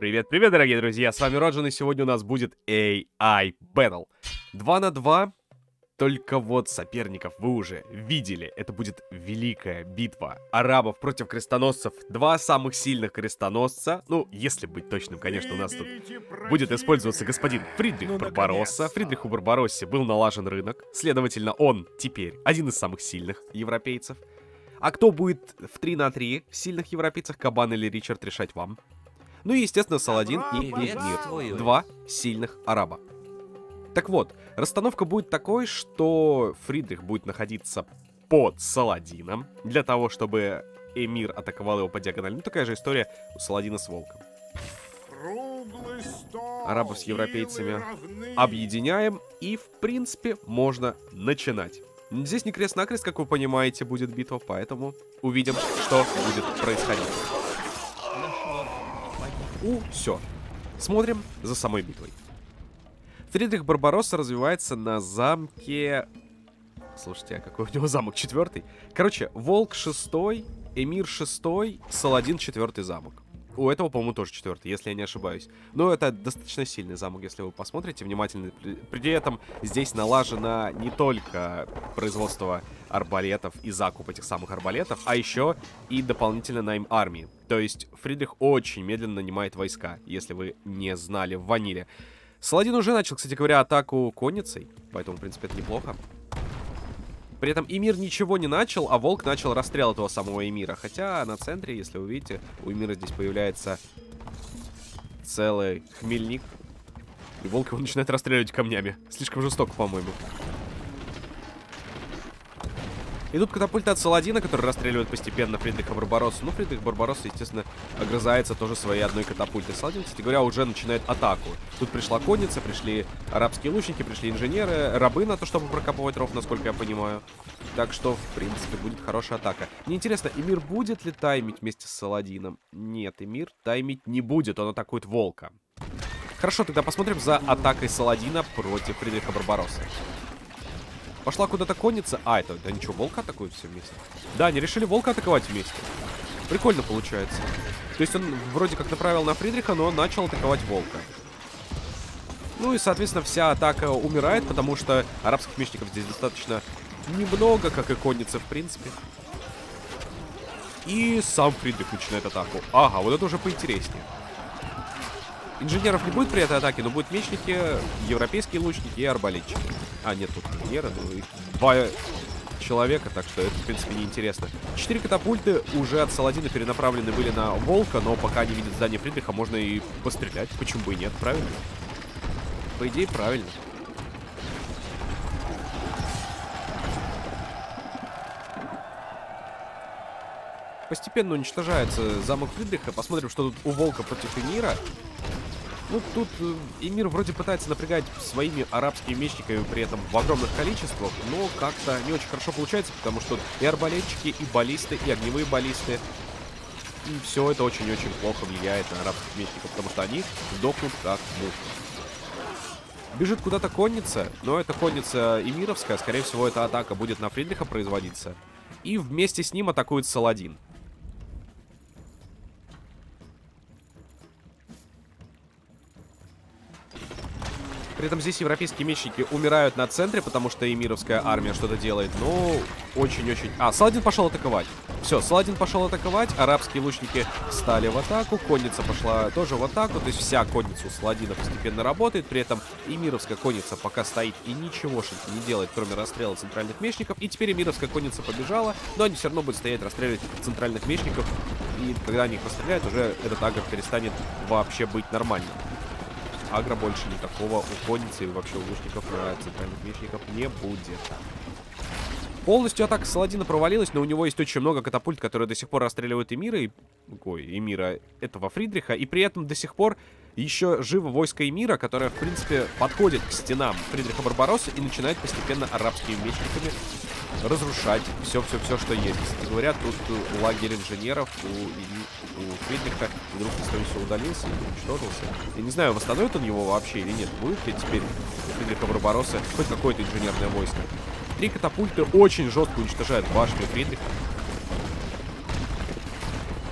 Привет, дорогие друзья, с вами Роджин, и сегодня у нас будет AI Battle. 2 на 2, только вот соперников вы уже видели. Это будет великая битва арабов против крестоносцев. Два самых сильных крестоносца. Ну, если быть точным, конечно, у нас тут будет использоваться господин Фридрих Барбаросса. Фридриху Барбароссе был налажен рынок, следовательно, он теперь один из самых сильных европейцев. А кто будет в 3 на 3 в сильных европейцах, Кабан или Ричард, решать вам. Ну и, естественно, Саладин и Эмир. Два сильных араба. Так вот, расстановка будет такой, что Фридрих будет находиться под Саладином, для того, чтобы Эмир атаковал его по диагонали. Ну, такая же история у Саладина с Волком. Арабов с европейцами объединяем, и, в принципе, можно начинать. Здесь не крест-накрест, как вы понимаете, будет битва, поэтому увидим, что будет происходить. Все. Смотрим за самой битвой. Фридрих Барбаросса развивается на замке... Слушайте, а какой у него замок? 4-й? Короче, Волк 6-й, Эмир 6-й, Саладин 4-й замок. У этого, по-моему, тоже 4-й, если я не ошибаюсь. Но это достаточно сильный замок, если вы посмотрите внимательно. При этом здесь налажено не только производство арбалетов и закуп этих самых арбалетов, а еще и дополнительно найм армии. То есть Фридрих очень медленно нанимает войска, если вы не знали в ваниле. Саладин уже начал, кстати говоря, атаку конницей, поэтому, в принципе, это неплохо. При этом Эмир ничего не начал, а Волк начал расстрел этого самого Эмира. Хотя на центре, если вы видите, у Эмира здесь появляется целый хмельник. И Волк его начинает расстреливать камнями. Слишком жестоко, по-моему. Идут катапульты от Саладина, который расстреливает постепенно Фридриха Барбаросса. Ну, Фридрих Барбаросса, естественно, огрызается тоже своей одной катапультой. Саладин, кстати говоря, уже начинает атаку. Тут пришла конница, пришли арабские лучники, пришли инженеры, рабы на то, чтобы прокапывать ров, насколько я понимаю. Так что, в принципе, будет хорошая атака. Мне интересно, Эмир будет ли таймить вместе с Саладином? Нет, Эмир таймить не будет, он атакует Волка. Хорошо, тогда посмотрим за атакой Саладина против Фридриха Барбаросса. Пошла куда-то конница. А, это, да ничего, Волка атакуют все вместе. Да, они решили Волка атаковать вместе. Прикольно получается. То есть он вроде как направил на Фридриха, но начал атаковать Волка. Ну и, соответственно, вся атака умирает, потому что арабских мечников здесь достаточно немного, как и конницы, в принципе. И сам Фридрих начинает атаку. Ага, вот это уже поинтереснее. Инженеров не будет при этой атаке, но будут мечники, европейские лучники и арбалетчики. А, нет, тут инженеры, ну и 2 человека, так что это, в принципе, неинтересно. 4 катапульты уже от Саладина перенаправлены были на Волка, но пока не видят здание Фридриха, можно и пострелять. Почему бы и нет, правильно? По идее, правильно. Постепенно уничтожается замок Фридриха. Посмотрим, что тут у Волка против Эмира. Ну, тут Эмир вроде пытается напрягать своими арабскими мечниками, при этом в огромных количествах, но как-то не очень хорошо получается, потому что и арбалетчики, и баллисты, и огневые баллисты, и все это очень-очень плохо влияет на арабских мечников, потому что они сдохнут как мухи. Бежит куда-то конница, но это конница эмировская, скорее всего, эта атака будет на Фридриха производиться, и вместе с ним атакует Саладин. При этом здесь европейские мечники умирают на центре, потому что эмировская армия что-то делает. Но очень-очень... А, Саладин пошел атаковать. Все, Саладин пошел атаковать. Арабские лучники встали в атаку. Конница пошла тоже в атаку. То есть вся конница у Саладина постепенно работает. При этом эмировская конница пока стоит и ничегошеньки не делает, кроме расстрела центральных мечников. И теперь эмировская конница побежала. Но они все равно будут стоять, расстреливать центральных мечников. И когда они их расстреляют, уже этот агро перестанет вообще быть нормальным. Агро больше никакого у конницы и вообще у лучников на центральных мечников не будет. Полностью атака Саладина провалилась, но у него есть очень много катапульт, которые до сих пор расстреливают Эмира и... Ой, Эмира этого Фридриха. И при этом до сих пор еще живо войско Эмира, которое, в принципе, подходит к стенам Фридриха Барбаросса и начинает постепенно арабскими мечниками разрушать все-все-все, что есть. Кстати говоря, тут лагерь инженеров у Фридриха вдруг все удалился и уничтожился. Я не знаю, восстановит он его вообще или нет. Будет ли теперь у Фридриха Барбаросса хоть какое-то инженерное войско. 3 катапульты очень жестко уничтожают башню Фридриха.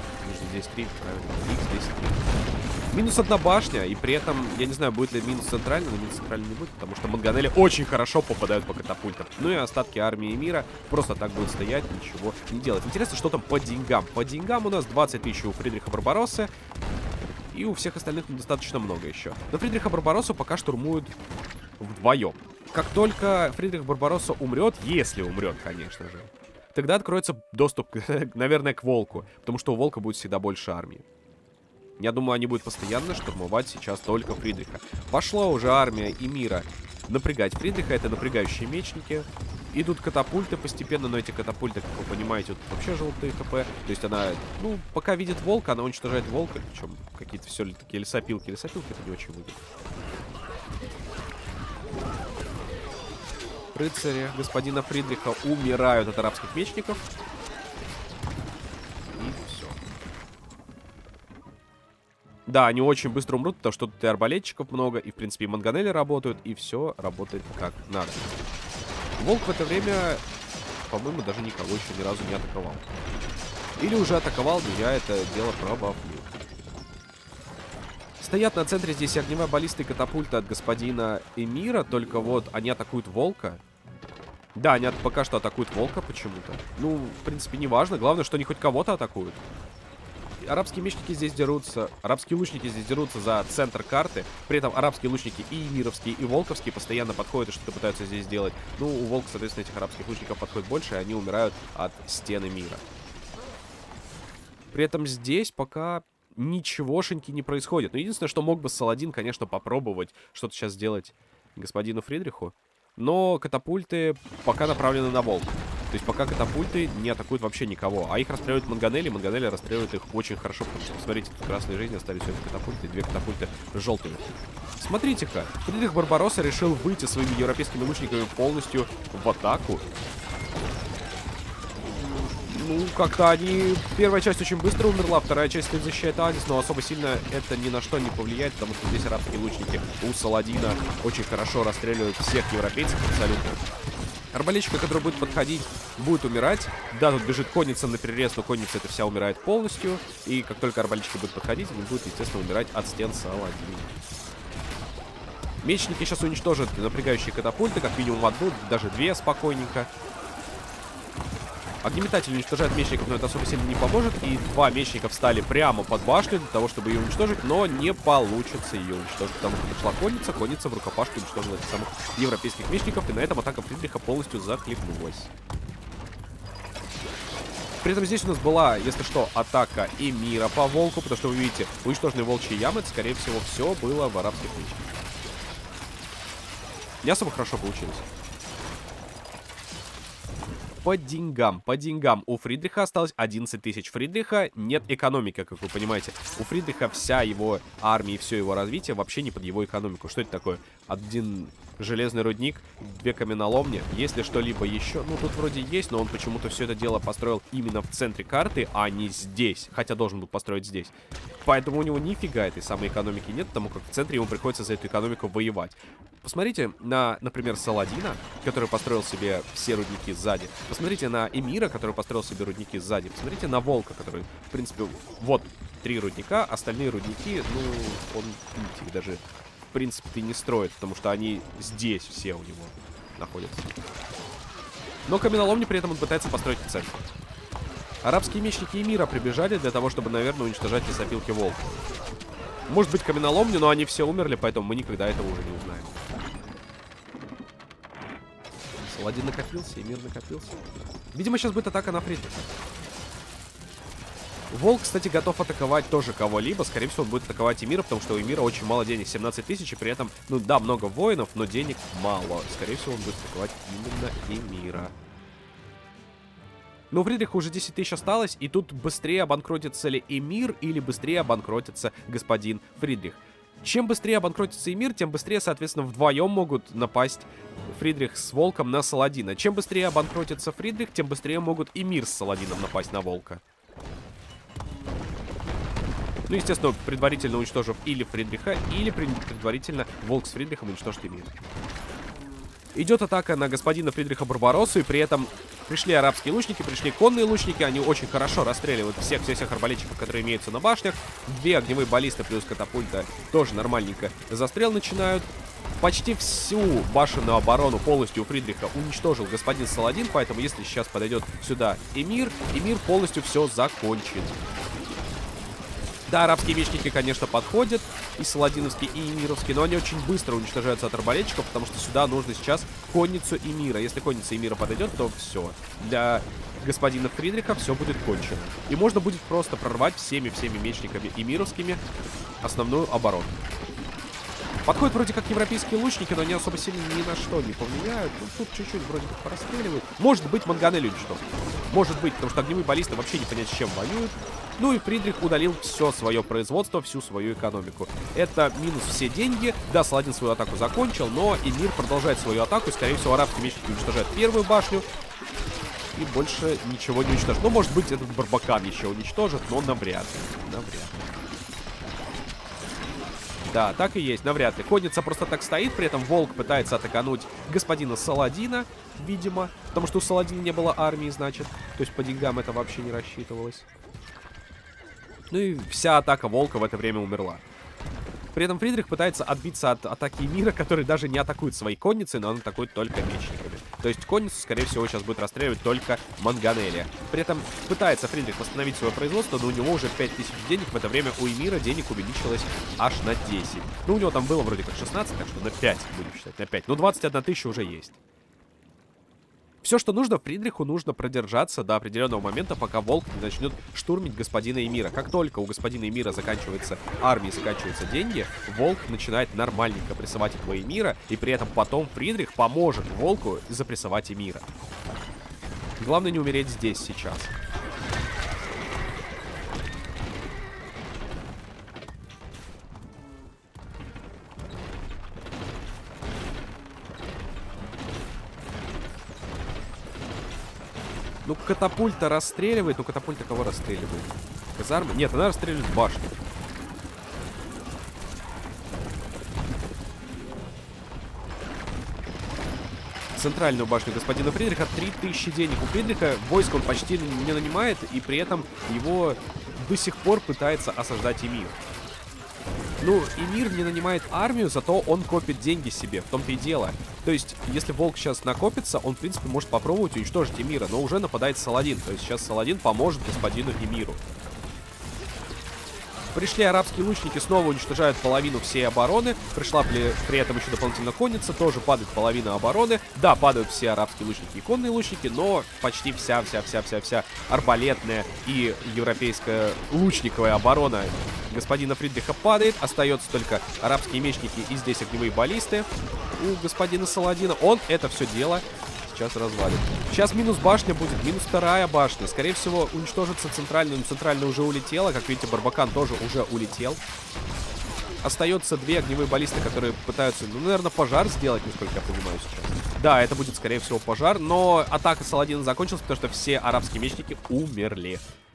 здесь 3, правильно. X здесь 3. Минус одна башня, и при этом, я не знаю, будет ли минус центральный, но минус центральный не будет, потому что Манганели очень хорошо попадают по катапультам. Ну и остатки армии мира просто так будут стоять, ничего не делать. Интересно, что там по деньгам. По деньгам у нас 20 тысяч у Фридриха Барбароссы, и у всех остальных достаточно много еще. Но Фридриха Барбароссу пока штурмуют вдвоем. Как только Фридрих Барбаросса умрет, если умрет, конечно же, тогда откроется доступ, наверное, к Волку, потому что у Волка будет всегда больше армии. Я думаю, они будут постоянно штурмовать сейчас только Фридриха. Пошла уже армия Эмира напрягать Фридриха. Это напрягающие мечники. Идут катапульты постепенно, но эти катапульты, как вы понимаете, тут вообще желтые ХП. То есть она, ну, пока видит волка, она уничтожает волка. Причем какие-то все такие лесопилки. Лесопилки это не очень выгодно. Рыцари господина Фридриха умирают от арабских мечников. И все. Да, они очень быстро умрут, потому что тут и арбалетчиков много, и, в принципе, и Манганели работают, и все работает как надо. Волк в это время, по-моему, даже никого еще ни разу не атаковал. Или уже атаковал, но я это дело пробовал. Стоят на центре здесь огневая баллиста и катапульта от господина Эмира, только вот они атакуют волка. Да, они пока что атакуют волка почему-то. Ну, в принципе, не важно. Главное, что они хоть кого-то атакуют. Арабские мечники здесь дерутся, арабские лучники здесь дерутся за центр карты. При этом арабские лучники и эмировские, и волковские постоянно подходят и что-то пытаются здесь сделать. Ну, у волка, соответственно, этих арабских лучников подходит больше, и они умирают от стены мира. При этом здесь пока ничегошеньки не происходит. Но единственное, что мог бы Саладин, конечно, попробовать что-то сейчас сделать господину Фридриху. Но катапульты пока направлены на волк. То есть пока катапульты не атакуют вообще никого. А их расстреливают Манганели. Манганели расстреливают их очень хорошо. Потому что, посмотрите, тут красной жизни остались все эти катапульты. И 2 катапульты желтыми. Смотрите-ка. Фридрих Барбаросса решил выйти своими европейскими лучниками полностью в атаку. Ну, как-то они... Первая часть очень быстро умерла, вторая часть стоит защищает Адис, но особо сильно это ни на что не повлияет, потому что здесь арабские лучники у Саладина очень хорошо расстреливают всех европейцев абсолютно. Арбалетчика, который будет подходить, будет умирать. Да, тут бежит конница на перерез, но конница эта вся умирает полностью. И как только арбалетчики будут подходить, они будут, естественно, умирать от стен Саладина. Мечники сейчас уничтожат напрягающие катапульты, как минимум одну, даже 2 спокойненько. Огнеметатель уничтожает мечников, но это особо сильно не поможет. И 2 мечника встали прямо под башню для того, чтобы ее уничтожить. Но не получится ее уничтожить, потому что пришла конница. Конница в рукопашке уничтожила этих самых европейских мечников. И на этом атака Фридриха полностью захлебнулась. При этом здесь у нас была, если что, атака Эмира по волку. Потому что вы видите, уничтоженные волчьи ямы, это, скорее всего, все было в арабских мечниках. Не особо хорошо получилось. По деньгам. По деньгам у Фридриха осталось 11 тысяч. Фридриха нет экономики, как вы понимаете. У Фридриха вся его армия и все его развитие вообще не под его экономику. Что это такое? 1 железный рудник, 2 каменоломни. Есть ли что-либо еще? Ну, тут вроде есть, но он почему-то все это дело построил именно в центре карты, а не здесь. Хотя должен был построить здесь. Поэтому у него нифига этой самой экономики нет, потому как в центре ему приходится за эту экономику воевать. Посмотрите на, например, Саладина, который построил себе все рудники сзади. Посмотрите на Эмира, который построил себе рудники сзади. Посмотрите на Волка, который, в принципе, вот 3 рудника, остальные рудники, ну, он, видите, их даже, в принципе, не строит, потому что они здесь все у него находятся. Но каменоломни при этом он пытается построить в центре. Арабские мечники Эмира прибежали для того, чтобы, наверное, уничтожать лесопилки Волка. Может быть, каменоломни, но они все умерли, поэтому мы никогда этого уже не узнаем. Саладин накопился, Эмир накопился. Видимо, сейчас будет атака на Фридриха. Волк, кстати, готов атаковать тоже кого-либо. Скорее всего, он будет атаковать Эмира, потому что у Эмира очень мало денег, 17 тысяч, и при этом, ну да, много воинов, но денег мало. Скорее всего, он будет атаковать именно Эмира. Но у Фридриха уже 10 тысяч осталось, и тут быстрее обанкротится ли Эмир, или быстрее обанкротится господин Фридрих. Чем быстрее обанкротится Эмир, тем быстрее, соответственно, вдвоем могут напасть Фридрих с Волком на Саладина. Чем быстрее обанкротится Фридрих, тем быстрее могут Эмир с Саладином напасть на Волка. Ну, естественно, предварительно уничтожив или Фридриха, или предварительно Волк с Фридрихом уничтожит Эмир. Идет атака на господина Фридриха Барбароссу, и при этом пришли арабские лучники, пришли конные лучники. Они очень хорошо расстреливают всех арбалетчиков, которые имеются на башнях. 2 огневые баллисты плюс катапульта тоже нормальненько застрел начинают. Почти всю башенную оборону полностью у Фридриха уничтожил господин Саладин, поэтому если сейчас подойдет сюда Эмир полностью все закончит. Да, арабские мечники, конечно, подходят, и саладиновские, и эмировские, но они очень быстро уничтожаются от арбалетчиков, потому что сюда нужно сейчас конницу Эмира. Если конница Эмира подойдет, то все. Для господина Фридриха все будет кончено. И можно будет просто прорвать всеми мечниками эмировскими основную оборону. Подходят вроде как европейские лучники, но они особо сильно ни на что не повлияют. Ну, тут чуть-чуть вроде как порастреливают. Может быть, Манганель уничтожит. Может быть, потому что огневые баллисты вообще не понять, с чем воюют. Ну и Фридрих удалил все свое производство, всю свою экономику. Это минус все деньги. Да, Саладин свою атаку закончил, но Эмир продолжает свою атаку. Скорее всего, арабские мечники уничтожают первую башню. И больше ничего не уничтожит. Ну, может быть, этот Барбакан еще уничтожит, но навряд ли. Навряд ли. Да, так и есть, навряд ли. Конница просто так стоит, при этом Волк пытается атакануть господина Саладина, видимо. Потому что у Саладина не было армии, значит. То есть по деньгам это вообще не рассчитывалось. Ну и вся атака Волка в это время умерла. При этом Фридрих пытается отбиться от атаки Эмира, который даже не атакует своей конницей, но он атакует только мечниками. То есть конницу, скорее всего, сейчас будет расстреливать только Манганелия. При этом пытается Фридрих восстановить свое производство, но у него уже 5000 денег. В это время у Эмира денег увеличилось аж на 10. Ну, у него там было вроде как 16, так что на 5 будем считать, на 5. Ну, 21 тысяча уже есть. Все, что нужно, Фридриху нужно продержаться до определенного момента, пока Волк не начнет штурмить господина Эмира. Как только у господина Эмира заканчивается армия, заканчиваются деньги, Волк начинает нормальненько прессовать этого Эмира, и при этом потом Фридрих поможет Волку запрессовать Эмира. Главное не умереть здесь сейчас. Ну, катапульта расстреливает. Ну, катапульта кого расстреливает? Казармы? Нет, она расстреливает башню. Центральную башню господина Фридриха. 3000 денег. У Фридриха войск он почти не нанимает, и при этом его до сих пор пытается осаждать Эмир. Ну, Эмир не нанимает армию, зато он копит деньги себе, в том-то и дело. То есть, если Волк сейчас накопится, он, в принципе, может попробовать уничтожить Эмира, но уже нападает Саладин. То есть, сейчас Саладин поможет господину Эмиру. Пришли арабские лучники, снова уничтожают половину всей обороны. Пришла при этом еще дополнительно конница, тоже падает половина обороны. Да, падают все арабские лучники и конные лучники, но почти вся арбалетная и европейская лучниковая оборона господина Фридриха падает. Остается только арабские мечники и здесь огневые баллисты у господина Саладина. Он это все дело сейчас развалит. Сейчас минус башня будет, минус вторая башня. Скорее всего, уничтожится центральная, но центральная уже улетела. Как видите, Барбакан тоже уже улетел. Остается 2 огневые баллисты, которые пытаются, ну, наверное, пожар сделать, насколько я понимаю сейчас. Да, это будет, скорее всего, пожар, но атака Саладина закончилась, потому что все арабские мечники умерли.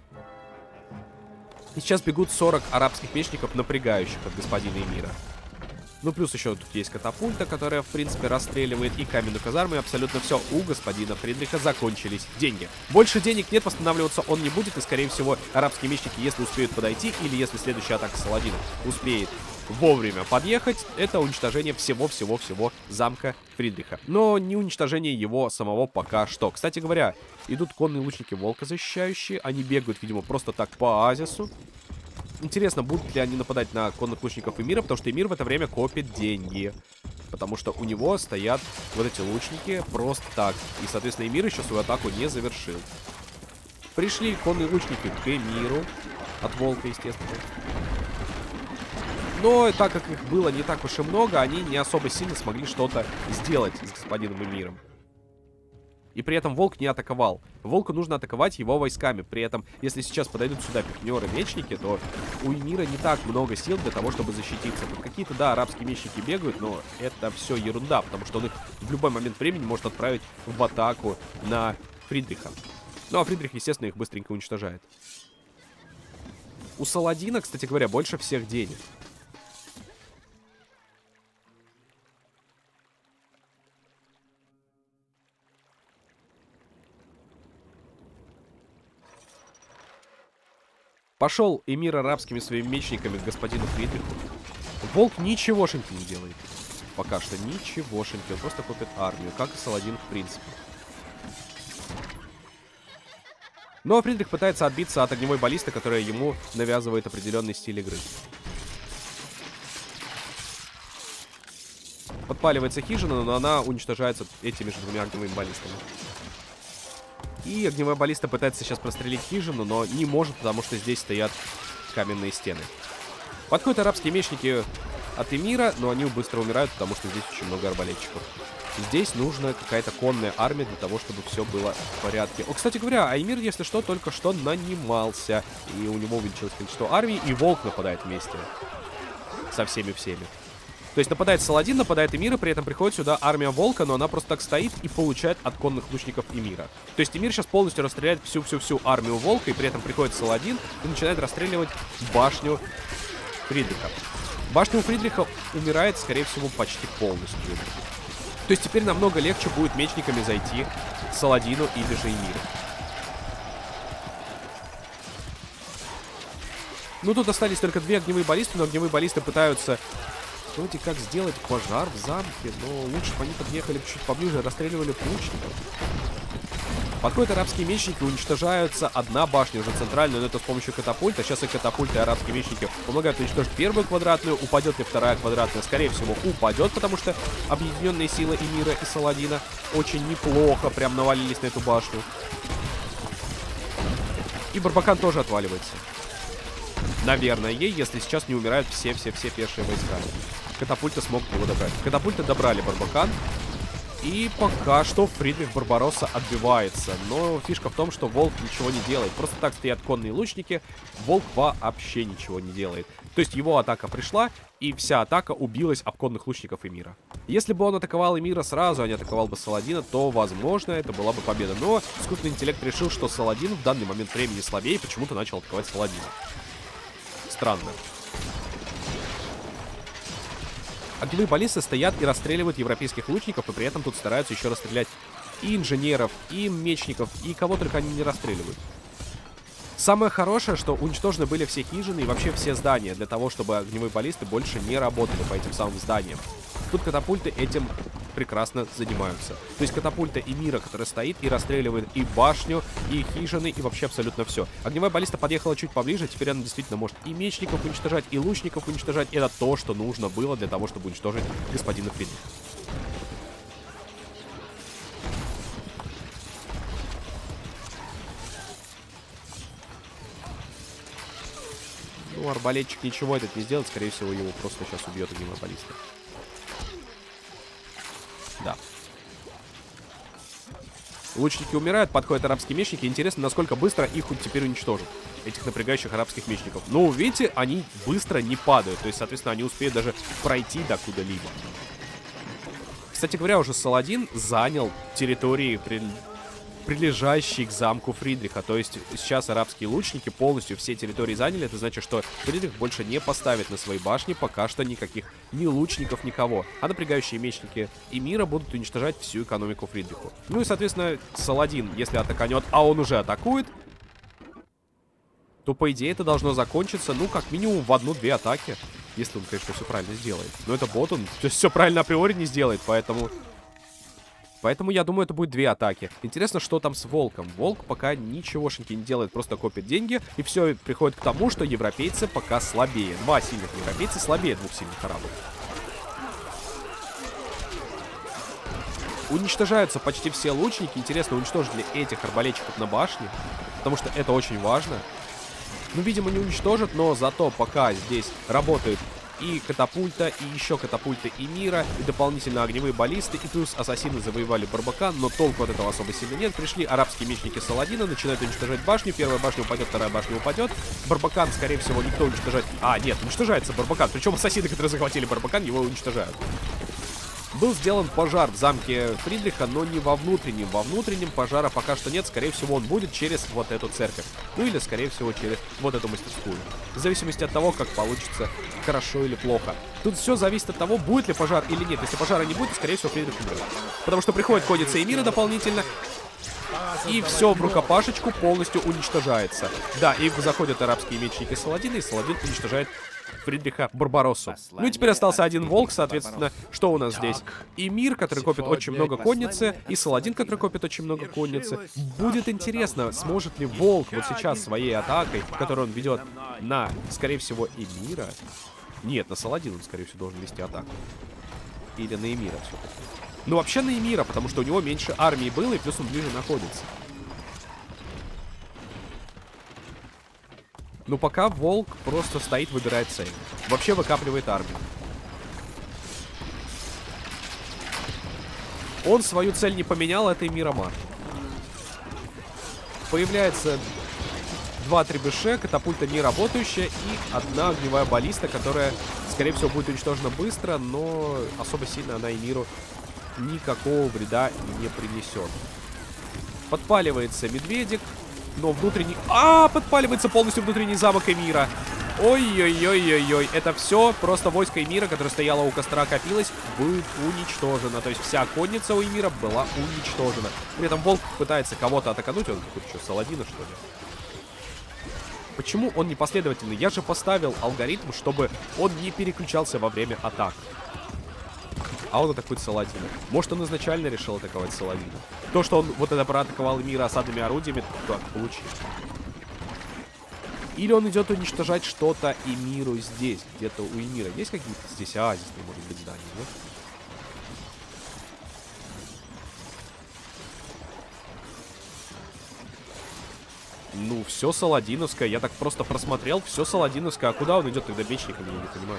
И сейчас бегут 40 арабских мечников, напрягающих от господина Эмира. Ну, плюс еще тут есть катапульта, которая, в принципе, расстреливает, и каменную казарму, и абсолютно все. У господина Фридриха закончились деньги. Больше денег нет, восстанавливаться он не будет, и, скорее всего, арабские мечники, если успеют подойти, или если следующая атака Саладина успеет вовремя подъехать, это уничтожение всего-всего-всего замка Фридриха. Но не уничтожение его самого пока что. Кстати говоря, идут конные лучники Волка защищающие, они бегают, видимо, просто так по оазису. Интересно, будут ли они нападать на конных лучников Эмира, потому что Эмир в это время копит деньги. Потому что у него стоят вот эти лучники просто так. И, соответственно, Эмир еще свою атаку не завершил. Пришли конные лучники к Эмиру. От Волка, естественно. Но так как их было не так уж и много, они не особо сильно смогли что-то сделать с господином Эмиром. И при этом Волк не атаковал. Волку нужно атаковать его войсками. При этом, если сейчас подойдут сюда пикнеры-мечники, то у Эмира не так много сил для того, чтобы защититься. Тут какие-то, да, арабские мечники бегают, но это все ерунда, потому что он их в любой момент времени может отправить в атаку на Фридриха. Ну, а Фридрих, естественно, их быстренько уничтожает. У Саладина, кстати говоря, больше всех денег. Пошел Эмир арабскими своими мечниками к господину Фридриху. Волк ничегошеньки не делает. Пока что ничегошеньки. Он просто копит армию, как и Саладин в принципе. Но Фридрих пытается отбиться от огневой баллисты, которая ему навязывает определенный стиль игры. Подпаливается хижина, но она уничтожается этими же двумя огневыми баллистами. И огневая баллиста пытается сейчас прострелить хижину, но не может, потому что здесь стоят каменные стены. Подходят арабские мечники от Эмира, но они быстро умирают, потому что здесь очень много арбалетчиков. Здесь нужна какая-то конная армия для того, чтобы все было в порядке. О, кстати говоря, Эмир, если что, только что нанимался. И у него увеличилось количество армии, и Волк нападает вместе. Со всеми-всеми. То есть нападает Саладин, нападает Эмир, и при этом приходит сюда армия Волка, но она просто так стоит и получает от конных лучников Эмира. То есть Эмир сейчас полностью расстреляет всю армию Волка, и при этом приходит Саладин и начинает расстреливать башню Фридриха. Башня у Фридриха умирает, скорее всего, почти полностью. То есть теперь намного легче будет мечниками зайти Саладину или же Эмиру. Ну, тут остались только две огневые баллисты, но огневые баллисты пытаются вроде как сделать пожар в замке, но лучше бы они подъехали чуть поближе, расстреливали лучников. Подходят арабские мечники, уничтожаются одна башня уже центральная, но это с помощью катапульта. Сейчас и катапульты, и арабские мечники помогают уничтожить первую квадратную. Упадет ли вторая квадратная? Скорее всего, упадет, потому что объединенные силы Эмира и Саладина очень неплохо прям навалились на эту башню. И Барбакан тоже отваливается. Наверное, если сейчас не умирают все пешие войска. Катапульта смог его добрать. Катапульты добрали Барбакан. И пока что Фридрих Барбаросса отбивается. Но фишка в том, что Волк ничего не делает. Просто так стоят конные лучники. Волк вообще ничего не делает. То есть его атака пришла, и вся атака убилась об конных лучников Эмира. Если бы он атаковал Эмира сразу, а не атаковал бы Саладина, то, возможно, это была бы победа. Но искусственный интеллект решил, что Саладин в данный момент времени слабее, и почему-то начал атаковать Саладина. Странно. Огневые баллисты стоят и расстреливают европейских лучников, и при этом тут стараются еще расстрелять и инженеров, и мечников, и кого только они не расстреливают. Самое хорошее, что уничтожены были все хижины и вообще все здания, для того, чтобы огневые баллисты больше не работали по этим самым зданиям. Тут катапульты этим прекрасно занимаются. То есть катапульта Эмира, которая стоит и расстреливает и башню, и хижины, и вообще абсолютно все. Огневая баллиста подъехала чуть поближе, теперь она действительно может и мечников уничтожать, и лучников уничтожать. Это то, что нужно было для того, чтобы уничтожить господина Фридриха. Ну, арбалетчик ничего этот не сделает, скорее всего, его просто сейчас убьет огневая баллиста. Да. Лучники умирают, подходят арабские мечники. Интересно, насколько быстро их теперь уничтожат, этих напрягающих арабских мечников. Ну, видите, они быстро не падают. То есть, соответственно, они успеют даже пройти до куда-либо. Кстати говоря, уже Саладин занял территории, прилежащие к замку Фридриха. То есть сейчас арабские лучники полностью все территории заняли. Это значит, что Фридрих больше не поставит на свои башни пока что никаких ни лучников, никого. А напрягающие мечники Эмира будут уничтожать всю экономику Фридриху. Ну и, соответственно, Саладин, если атаканет, а он уже атакует, то, по идее, это должно закончиться, ну, как минимум в 1-2 атаки. Если он, конечно, все правильно сделает. Но это бот, он все правильно априори не сделает, поэтому я думаю, это будет 2 атаки. Интересно, что там с Волком. Волк пока ничегошеньки не делает, просто копит деньги. И все приходит к тому, что европейцы пока слабее. 2 сильных европейца слабее 2 сильных арабов. Уничтожаются почти все лучники. Интересно, уничтожили ли этих арбалетчиков на башне? Потому что это очень важно. Ну, видимо, не уничтожат, но зато пока здесь работают и катапульта, и еще катапульта Эмира, и дополнительно огневые баллисты, и плюс ассасины завоевали Барбакан, но толку от этого особо сильно нет. Пришли арабские мечники Саладина, начинают уничтожать башню, первая башня упадет, вторая башня упадет. Барбакан, скорее всего, никто уничтожать... А, нет, уничтожается Барбакан, причем ассасины, которые захватили Барбакан, его уничтожают. Был сделан пожар в замке Фридриха, но не во внутреннем. Во внутреннем пожара пока что нет. Скорее всего, он будет через вот эту церковь. Ну или, скорее всего, через вот эту мастерскую. В зависимости от того, как получится, хорошо или плохо. Тут все зависит от того, будет ли пожар или нет. Если пожара не будет, то, скорее всего, Фридрих умрет. Потому что приходит конница Эмира дополнительно. И все в рукопашечку полностью уничтожается. Да, и заходят арабские мечники Саладина, и Саладин уничтожает Фридриха Барбароссу. Ну и теперь остался один волк, соответственно, что у нас здесь? Эмир, который копит очень много конницы, и Саладин, который копит очень много конницы. Будет интересно, сможет ли волк вот сейчас своей атакой, которую он ведет на, скорее всего, Эмира. Нет, на Саладина он, скорее всего, должен вести атаку. Или на Эмира все-таки. Ну, вообще на Эмира, потому что у него меньше армии было, и плюс он ближе находится. Ну, пока волк просто стоит, выбирает цель. Вообще выкапливает армию. Он свою цель не поменял, это Эмир Амар. Появляется 2 trebuchet, катапульта не работающая и одна огневая баллиста, которая, скорее всего, будет уничтожена быстро, но особо сильно она Эмиру никакого вреда не принесет. Подпаливается медведик, но внутренний... подпаливается полностью внутренний замок Эмира. Ой-ой-ой-ой-ой. Это все просто войско Эмира, которое стояло у костра, копилось, будет уничтожено. То есть вся конница у Эмира была уничтожена. При этом волк пытается кого-то атакануть. Он какой-то что, Саладина, что ли? Почему он непоследовательный? Я же поставил алгоритм, чтобы он не переключался во время атак. А он атакует Саладина. Может, он изначально решил атаковать Саладина. То, что он вот это проатаковал Эмира осадными орудиями, так получил. Или он идет уничтожать что-то Эмиру здесь. Где-то у Эмира есть какие-то здесь оазисные, может быть, здания, нет? Ну, все Саладиновское. Я так просто просмотрел. Все Саладиновское. А куда он идет тогда мечником, я не понимаю.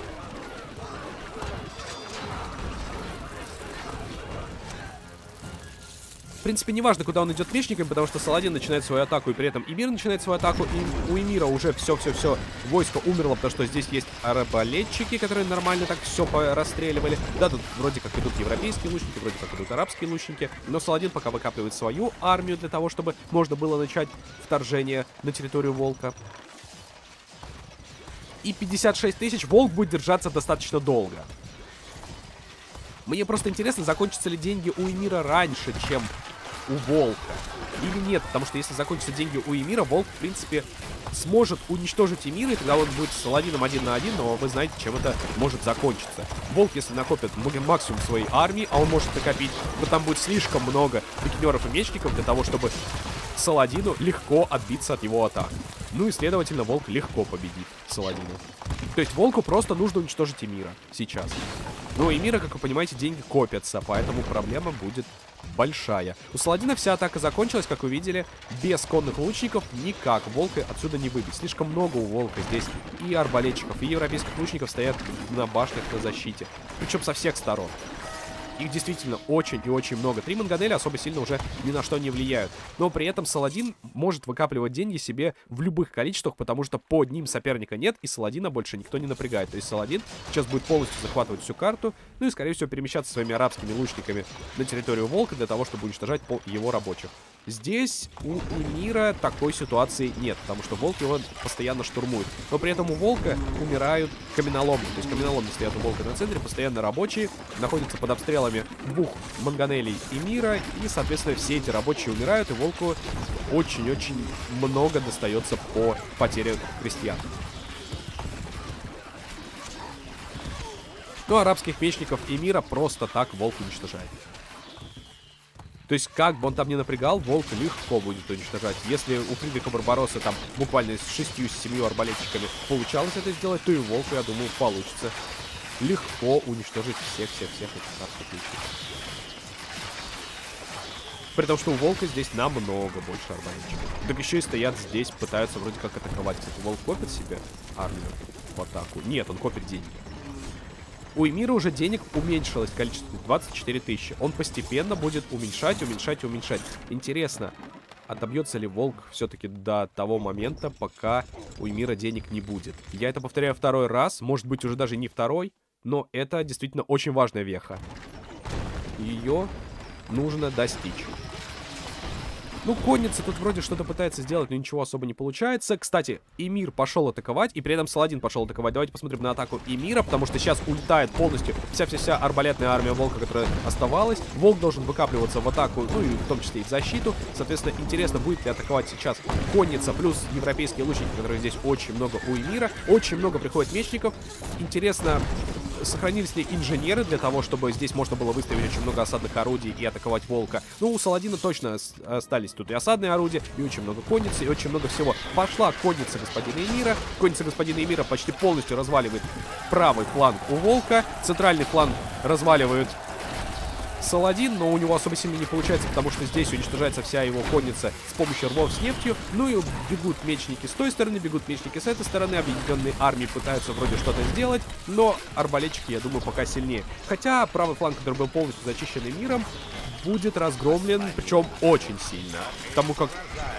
В принципе, не важно, куда он идет мечниками, потому что Саладин начинает свою атаку, и при этом Эмир начинает свою атаку, и у Эмира уже все-все-все войско умерло, потому что здесь есть арбалетчики, которые нормально так все расстреливали. Да, тут вроде как идут европейские лучники, вроде как идут арабские лучники, но Саладин пока выкапливает свою армию для того, чтобы можно было начать вторжение на территорию Волка. И 56 тысяч Волк будет держаться достаточно долго. Мне просто интересно, закончатся ли деньги у Эмира раньше, чем у Волка. Или нет, потому что если закончатся деньги у Эмира, Волк, в принципе, сможет уничтожить Эмира, и тогда он будет с Саладином 1 на 1, но вы знаете, чем это может закончиться. Волк, если накопит максимум своей армии, а он может накопить, то там будет слишком много пикинеров и мечников для того, чтобы Саладину легко отбиться от его атак. Ну и, следовательно, Волк легко победит Саладина. То есть Волку просто нужно уничтожить Эмира сейчас. Но у Эмира, как вы понимаете, деньги копятся, поэтому проблема будет большая. У Саладина вся атака закончилась, как вы видели, без конных лучников никак Волка отсюда не выбить. Слишком много у Волка здесь и арбалетчиков, и европейских лучников стоят на башнях на защите. Причем со всех сторон. Их действительно очень и очень много. 3 манганели особо сильно уже ни на что не влияют. Но при этом Саладин может выкапливать деньги себе в любых количествах, потому что под ним соперника нет, и Саладина больше никто не напрягает. То есть Саладин сейчас будет полностью захватывать всю карту, ну и, скорее всего, перемещаться своими арабскими лучниками на территорию Волка для того, чтобы уничтожать его рабочих. Здесь у Эмира такой ситуации нет, потому что Волк его постоянно штурмует. Но при этом у Волка умирают каменоломни. То есть каменоломни стоят у Волка на центре, постоянно рабочие, находятся под обстрелами 2 манганелей Эмира, и, соответственно, все эти рабочие умирают, и Волку очень-очень много достается по потере крестьян. Но арабских мечников Эмира просто так Волк уничтожает. То есть, как бы он там ни напрягал, Волк легко будет уничтожать. Если у Фридриха Барбароссы там буквально с 6-7 арбалетчиками получалось это сделать, то и Волку, я думаю, получится легко уничтожить всех этих арабских мечников. При том, что у Волка здесь намного больше арбалетчиков. Так еще и стоят здесь, пытаются вроде как атаковать. Кстати, Волк копит себе армию в атаку? Нет, он копит деньги. У Эмира уже денег уменьшилось количество 24 тысячи. Он постепенно будет уменьшать. Интересно, отобьется ли Волк все-таки до того момента, пока у Эмира денег не будет. Я это повторяю второй раз. Может быть, уже даже не второй. Но это действительно очень важная веха. Ее нужно достичь. Ну, конница тут вроде что-то пытается сделать, но ничего особо не получается. Кстати, Эмир пошел атаковать, и при этом Саладин пошел атаковать. Давайте посмотрим на атаку Эмира, потому что сейчас улетает полностью вся арбалетная армия Волка, которая оставалась. Волк должен выкапливаться в атаку, ну и в том числе и в защиту. Соответственно, интересно, будет ли атаковать сейчас конница плюс европейские лучники, которые здесь очень много у Эмира. Очень много приходит мечников. Интересно, сохранились ли инженеры для того, чтобы здесь можно было выставить очень много осадных орудий и атаковать Волка. Ну, у Саладина точно остались тут и осадные орудия, и очень много конницы, и очень много всего. Пошла конница господина Эмира. Конница господина Эмира почти полностью разваливает правый фланг у Волка. Центральный фланг разваливают Саладин, но у него особо сильно не получается, потому что здесь уничтожается вся его конница с помощью рвов с нефтью. Ну и бегут мечники с той стороны, бегут мечники с этой стороны. Объединенные армии пытаются вроде что-то сделать, но арбалетчики, я думаю, пока сильнее. Хотя правый фланг, который был полностью зачищен Эмиром, будет разгромлен, причем очень сильно. Потому как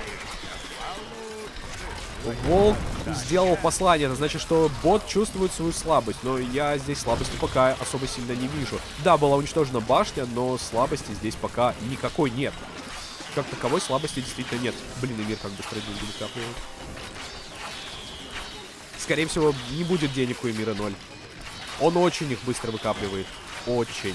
Волк сделал послание. Это значит, что бот чувствует свою слабость. Но я здесь слабости пока особо сильно не вижу. Да, была уничтожена башня, но слабости здесь пока никакой нет. Как таковой слабости действительно нет. Блин, Эмир как быстро деньги накапливает. Скорее всего, не будет денег у Эмира 0. Он очень их быстро выкапливает. Очень.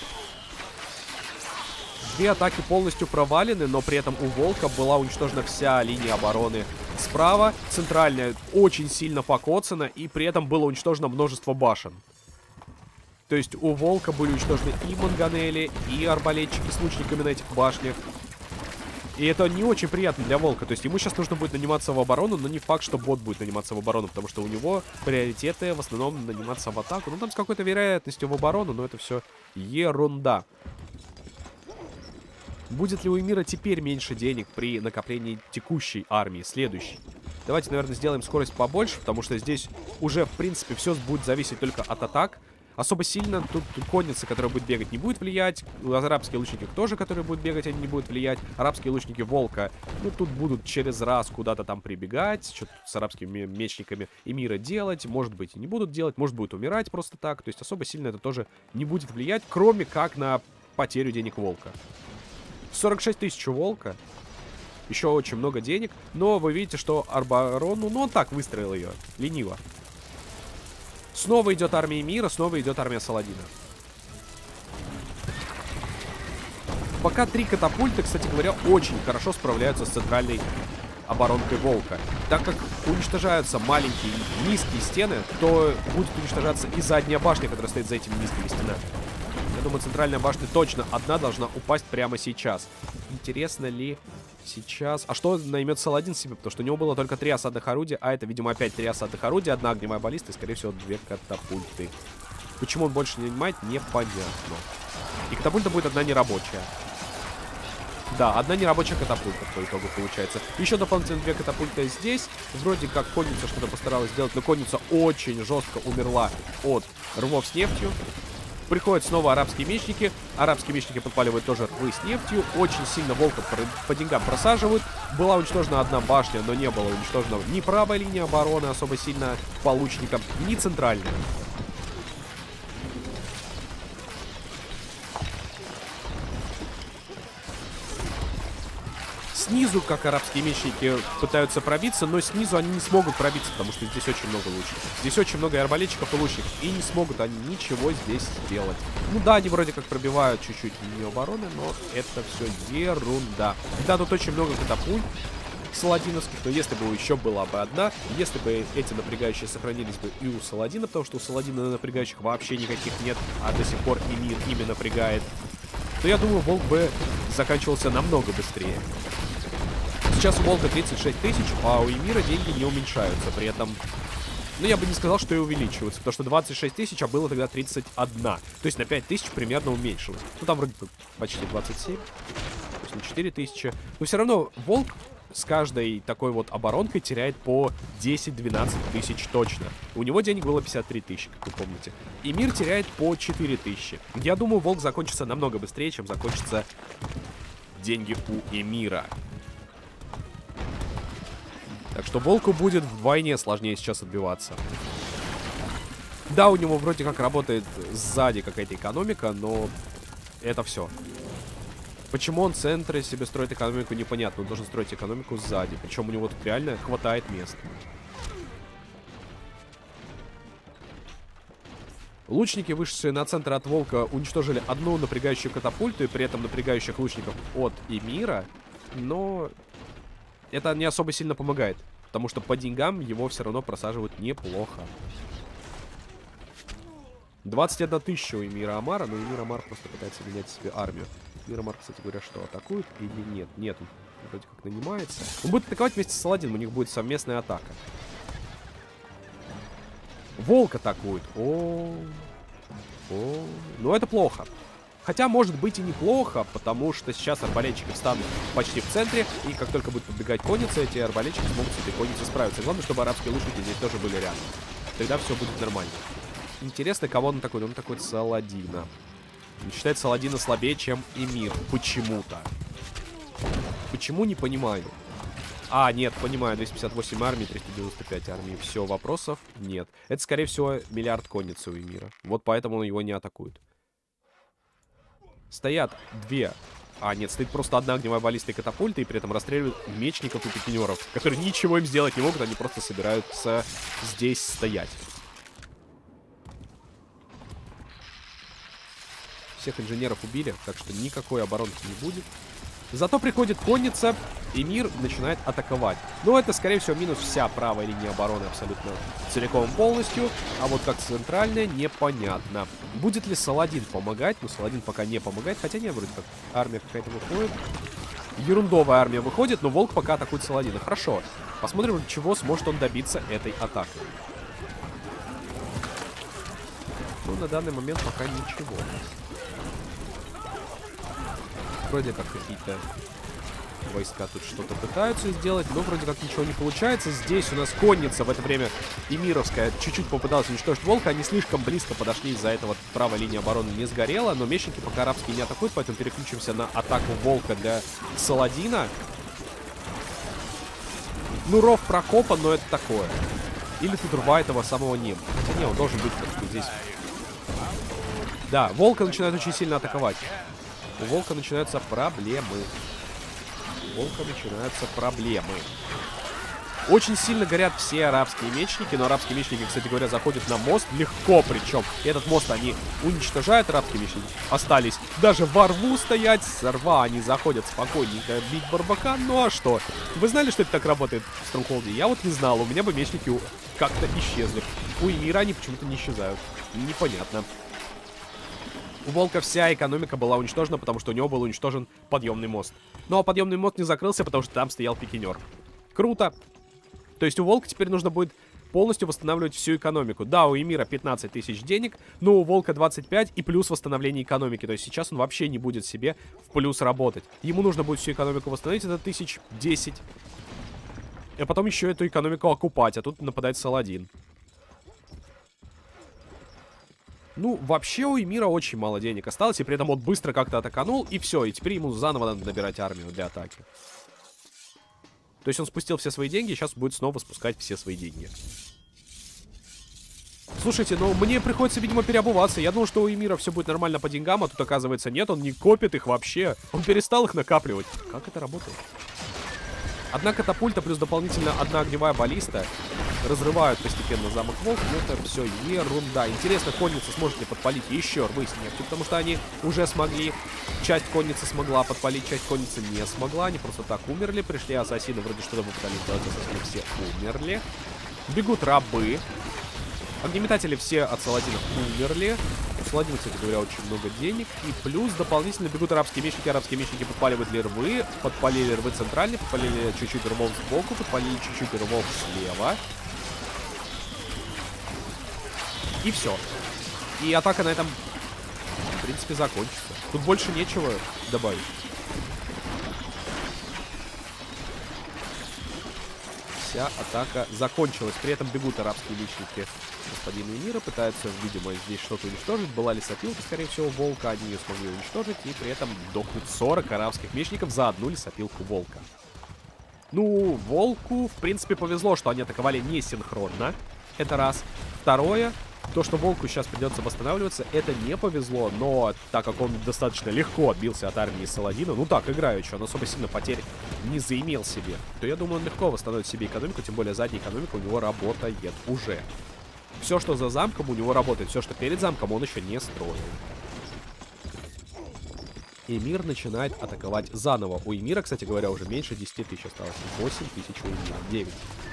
Две атаки полностью провалены, но при этом у Волка была уничтожена вся линия обороны справа. Центральная очень сильно покоцана, и при этом было уничтожено множество башен. То есть у Волка были уничтожены и манганели, и арбалетчики с лучниками на этих башнях. И это не очень приятно для Волка. То есть ему сейчас нужно будет наниматься в оборону, но не факт, что бот будет наниматься в оборону, потому что у него приоритеты в основном наниматься в атаку. Ну там с какой-то вероятностью в оборону, но это все ерунда. Будет ли у Эмира теперь меньше денег при накоплении текущей армии, следующей? Давайте, наверное, сделаем скорость побольше, потому что здесь уже, в принципе, все будет зависеть только от атак. Особо сильно тут конница, которая будет бегать, не будет влиять. Арабские лучники тоже, которые будут бегать, они не будут влиять. Арабские лучники Волка, ну, тут будут через раз куда-то там прибегать. Что-то с арабскими мечниками Эмира делать. Может быть, и не будут делать. Может, будут умирать просто так. То есть особо сильно это тоже не будет влиять, кроме как на потерю денег Волка. 46 тысяч у Волка. Еще очень много денег. Но вы видите, что оборону... Ну, он так выстроил ее. Лениво. Снова идет армия Эмира, снова идет армия Саладина. Пока 3 катапульты, кстати говоря, очень хорошо справляются с центральной оборонкой Волка. Так как уничтожаются маленькие низкие стены, то будет уничтожаться и задняя башня, которая стоит за этими низкими стенами. Я думаю, центральная башня точно одна должна упасть прямо сейчас. Интересно ли сейчас... А что наймет Саладин себе? Потому что у него было только 3 осадных орудия, а это, видимо, опять 3 осадных орудия, 1 огневая баллиста и, скорее всего, 2 катапульты. Почему он больше не нанимает, непонятно. И катапульта будет 1 нерабочая. Да, 1 нерабочая катапульта по итогу получается. Еще дополнительно 2 катапульты здесь. Вроде как конница что-то постаралась сделать, но конница очень жестко умерла от рвов с нефтью. Приходят снова арабские мечники. Арабские мечники подпаливают тоже рвы с нефтью. Очень сильно Волка по деньгам просаживают. Была уничтожена 1 башня, но не была уничтожена ни правая линия обороны особо сильно по лучникам, ни центральная. Снизу, как арабские мечники пытаются пробиться, но снизу они не смогут пробиться, потому что здесь очень много лучников. Здесь очень много и арбалетчиков, и лучников, и не смогут они ничего здесь сделать. Ну да, они вроде как пробивают чуть-чуть линию обороны, но это все ерунда. Да, тут очень много катапульт саладиновских, но если бы еще была бы 1, если бы эти напрягающие сохранились бы и у Саладина, потому что у Саладина напрягающих вообще никаких нет, а до сих пор Эмир ими напрягает, то я думаю, Волк бы заканчивался намного быстрее. Сейчас у Волка 36 тысяч, а у Эмира деньги не уменьшаются. При этом, ну, я бы не сказал, что и увеличиваются, потому что 26 тысяч, а было тогда 31. То есть на 5 тысяч примерно уменьшилось. Ну, там вроде бы почти 27, то есть на 4 тысячи. Но все равно Волк с каждой такой вот оборонкой теряет по 10-12 тысяч точно. У него денег было 53 тысячи, как вы помните. Эмир теряет по 4 тысячи. Я думаю, Волк закончится намного быстрее, чем закончатся деньги у Эмира. Так что Волку будет вдвойне сложнее сейчас отбиваться. Да, у него вроде как работает сзади какая-то экономика, но это все. Почему он в центре себе строит экономику, непонятно. Он должен строить экономику сзади. Причем у него тут реально хватает места. Лучники, вышедшие на центр от Волка, уничтожили одну напрягающую катапульту и при этом напрягающих лучников от Эмира. Но это не особо сильно помогает, потому что по деньгам его все равно просаживают неплохо. 21 тысяча у Эмира Амара, но Эмир Амар просто пытается менять себе армию. Эмир Амар, кстати говоря, что, атакует или нет? Нет, он вроде как нанимается. Он будет атаковать вместе с Саладином, у них будет совместная атака. Волк атакует. О, ну это плохо. Хотя, может быть, и неплохо, потому что сейчас арбалетчики встанут почти в центре, и как только будет подбегать конница, эти арбалетчики смогут с этой конницей справиться. Главное, чтобы арабские лучники здесь тоже были рядом. Тогда все будет нормально. Интересно, кого он такой? Он такой Саладина. Он считает Саладина слабее, чем Эмир. Почему-то. Почему, не понимаю. А, нет, понимаю, 258 армий, 395 армий. Все, вопросов нет. Это, скорее всего, миллиард конницы у Эмира. Вот поэтому он его не атакует. Стоят две... А, нет, стоит просто одна огневая баллиста и катапульта, и при этом расстреливают мечников и пикинеров, которые ничего им сделать не могут, они просто собираются здесь стоять. Всех инженеров убили, так что никакой оборонки не будет. Зато приходит конница, и Эмир начинает атаковать. Но это, скорее всего, минус вся правая линия обороны абсолютно целиком полностью. А вот как центральная, непонятно. Будет ли Саладин помогать? Ну, Саладин пока не помогает. Хотя не, вроде как армия какая-то выходит. Ерундовая армия выходит, но Волк пока атакует Саладина. Хорошо. Посмотрим, чего сможет он добиться этой атакой. Ну, на данный момент пока ничего. Вроде как какие-то войска тут что-то пытаются сделать, но вроде как ничего не получается. Здесь у нас конница в это время эмировская чуть-чуть попыталась уничтожить Волка. Они слишком близко подошли, из-за этого правая линия обороны не сгорела. Но мечники пока арабские не атакуют, поэтому переключимся на атаку Волка для Саладина. Ну, ров прокопан, но это такое. Или тут рва этого самого неба. Хотя не, он должен быть как-то здесь. Да, Волка начинает очень сильно атаковать. У Волка начинаются проблемы. Очень сильно горят все арабские мечники. Но арабские мечники, кстати говоря, заходят на мост легко. Причем этот мост они уничтожают. Арабские мечники остались даже во рву стоять. С рва они заходят спокойненько бить Барбака. Ну а что? Вы знали, что это так работает в Стронгхолде? Я вот не знал. У меня бы мечники как-то исчезли. У Эмира они почему-то не исчезают. Непонятно. У Волка вся экономика была уничтожена, потому что у него был уничтожен подъемный мост. Ну а подъемный мост не закрылся, потому что там стоял пикинер. Круто. То есть у Волка теперь нужно будет полностью восстанавливать всю экономику. Да, у Эмира 15 тысяч денег, но у Волка 25 и плюс восстановление экономики. То есть сейчас он вообще не будет себе в плюс работать. Ему нужно будет всю экономику восстановить, это 1010. А потом еще эту экономику окупать, а тут нападает Саладин. Ну, вообще у Эмира очень мало денег осталось, и при этом он быстро как-то атаканул, и все, и теперь ему заново надо набирать армию для атаки. То есть он спустил все свои деньги, и сейчас будет снова спускать все свои деньги. Слушайте, ну мне приходится, видимо, переобуваться. Я думал, что у Эмира все будет нормально по деньгам, а тут, оказывается, нет, он не копит их вообще. Он перестал их накапливать. Как это работает? Одна катапульта плюс дополнительно одна огневая баллиста разрывают постепенно замок Волк. Но это все ерунда. Интересно, конница сможет ли подпалить еще рвы с нефтью, потому что они уже смогли. Часть конницы смогла подпалить, часть конницы не смогла. Они просто так умерли. Пришли ассасины, вроде что-то попытались сделать. Ассасины все умерли. Бегут рабы. Огнеметатели все от Саладинов умерли. У Саладина, кстати говоря, очень много денег. И плюс дополнительно бегут арабские мечники. Арабские мечники подпаливают рвы. Подпалили рвы центральные. Подпалили чуть-чуть рвов сбоку. Подпалили чуть-чуть рвов слева. И все. И атака на этом, в принципе, закончится. Тут больше нечего добавить. Вся атака закончилась. При этом бегут арабские личники господина Эмира. Пытаются, видимо, здесь что-то уничтожить. Была лесопилка, скорее всего, Волка. Они ее смогли уничтожить. И при этом дохнут 40 арабских мечников за одну лесопилку Волка. Ну, Волку, в принципе, повезло, что они атаковали не синхронно. Это раз. Второе. То, что Волку сейчас придется восстанавливаться, это не повезло, но так как он достаточно легко отбился от армии Саладина, ну так, играючи, он особо сильно потерь не заимел себе, то я думаю, он легко восстановит себе экономику, тем более задняя экономика у него работает уже. Все, что за замком, у него работает, все, что перед замком, он еще не строил. Эмир начинает атаковать заново. У Эмира, кстати говоря, уже меньше 10 тысяч осталось. 8 тысяч у Эмира. 9.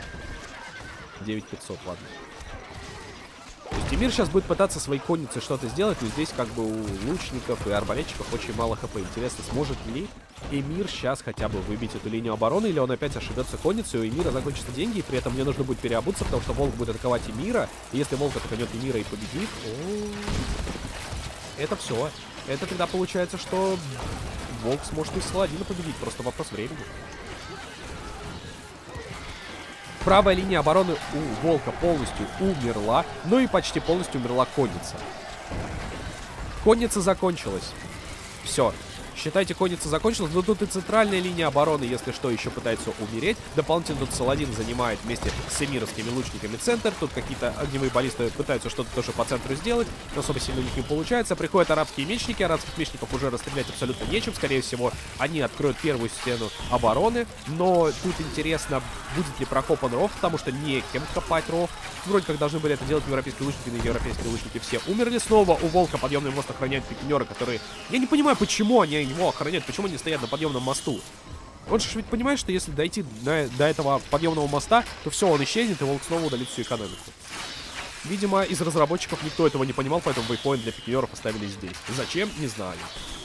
9500, ладно. То есть Эмир сейчас будет пытаться своей конницей что-то сделать, но здесь как бы у лучников и арбалетчиков очень мало хп. Интересно, сможет ли Эмир сейчас хотя бы выбить эту линию обороны, или он опять ошибется конницей, у Эмира закончатся деньги, и при этом мне нужно будет переобуться, потому что Волк будет атаковать Эмира, и если Волк атаканет Эмира и победит, это все. Это тогда получается, что Волк сможет из Саладина победить, просто вопрос времени. Правая линия обороны у Волка полностью умерла, но и почти полностью умерла конница. Конница закончилась. Все. Считайте, конница закончилась, но тут и центральная линия обороны, если что, еще пытается умереть. Дополнительно тут Саладин занимает вместе с эмировскими лучниками центр. Тут какие-то огневые баллисты пытаются что-то тоже по центру сделать, но особо сильно у них не получается. Приходят арабские мечники, арабских мечников уже расстрелять абсолютно нечем. Скорее всего, они откроют первую стену обороны. Но тут интересно, будет ли прокопан ров, потому что некем копать ров. Вроде как должны были это делать европейские лучники, но европейские лучники все умерли. Снова у Волка подъемный мост охраняют пикинеры, которые... Я не понимаю, почему они его охраняют, почему они стоят на подъемном мосту. Он же ведь понимает, что если дойти до этого подъемного моста, то все, он исчезнет, и Волк снова удалит всю экономику. Видимо, из разработчиков никто этого не понимал, поэтому вейпоинт для пикинеров оставили здесь. Зачем? Не знаю.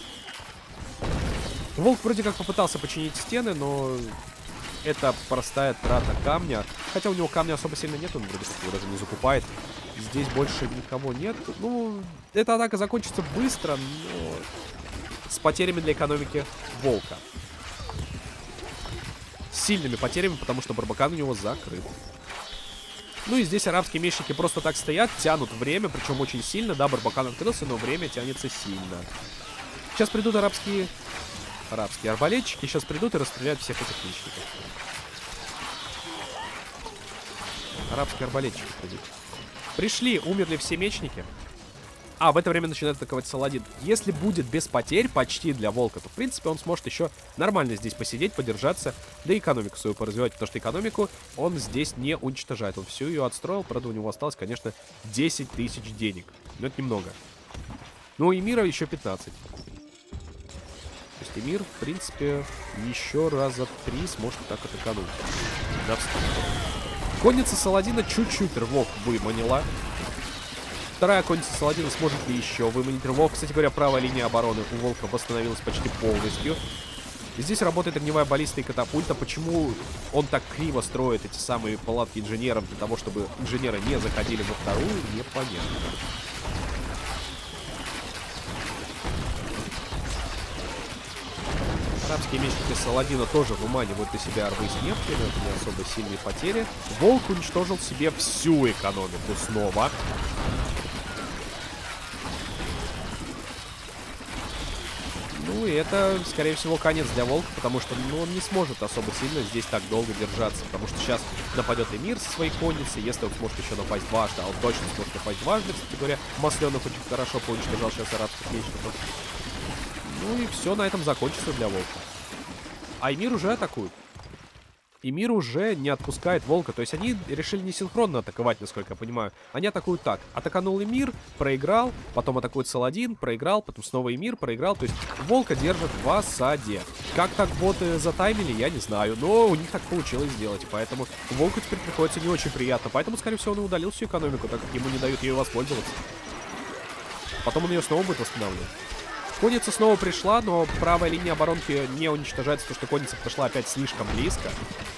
Волк вроде как попытался починить стены, но... это простая трата камня. Хотя у него камня особо сильно нет, он вроде как его даже не закупает. Здесь больше никого нет. Ну, эта атака закончится быстро, но... с потерями для экономики Волка. С сильными потерями, потому что Барбакан у него закрыт. Ну и здесь арабские мечники просто так стоят, тянут время, причем очень сильно. Да, Барбакан открылся, но время тянется сильно. Сейчас придут арабские арбалетчики, сейчас придут и расстреляют всех этих мечников. Арабские арбалетчики придут. Пришли, умерли все мечники. А, в это время начинает атаковать Саладин. Если будет без потерь почти для Волка, то, в принципе, он сможет еще нормально здесь посидеть, подержаться, да и экономику свою поразвивать, потому что экономику он здесь не уничтожает. Он всю ее отстроил, правда, у него осталось, конечно, 10 тысяч денег. Но это немного. Ну, и мира еще 15. То есть Эмир, в принципе, еще раза 3 сможет так атакануть. Конница Саладина чуть-чуть рвов выманила. Вторая конница Саладина сможет ли еще выманить рвов. Кстати говоря, правая линия обороны у Волка восстановилась почти полностью. Здесь работает огневая баллиста и катапульта. Почему он так криво строит эти самые палатки инженерам, для того, чтобы инженеры не заходили во вторую, непонятно. Арабские мечники Саладина тоже выманивают на себя рвы с нефтью, но это не особо сильные потери. Волк уничтожил себе всю экономику снова. Ну и это, скорее всего, конец для Волка, потому что он не сможет особо сильно здесь так долго держаться. Потому что сейчас нападет Эмир со своей конницей, если он сможет еще напасть дважды, а он точно сможет напасть дважды, кстати говоря. Масленов очень хорошо поуничтожал сейчас арабских мечников. Ну и все на этом закончится для Волка. А Эмир уже атакует. Эмир уже не отпускает Волка. То есть они решили не синхронно атаковать, насколько я понимаю. Они атакуют так. Атаканул Эмир, проиграл. Потом атакует Саладин, проиграл. Потом снова Эмир, проиграл. То есть Волка держат в осаде. Как так боты затаймили, я не знаю. Но у них так получилось сделать. Поэтому Волку теперь приходится не очень приятно. Поэтому, скорее всего, он и удалил всю экономику, так как ему не дают ею воспользоваться. Потом он ее снова будет восстанавливать. Конница снова пришла, но правая линия оборонки не уничтожается, потому что конница подошла опять слишком близко.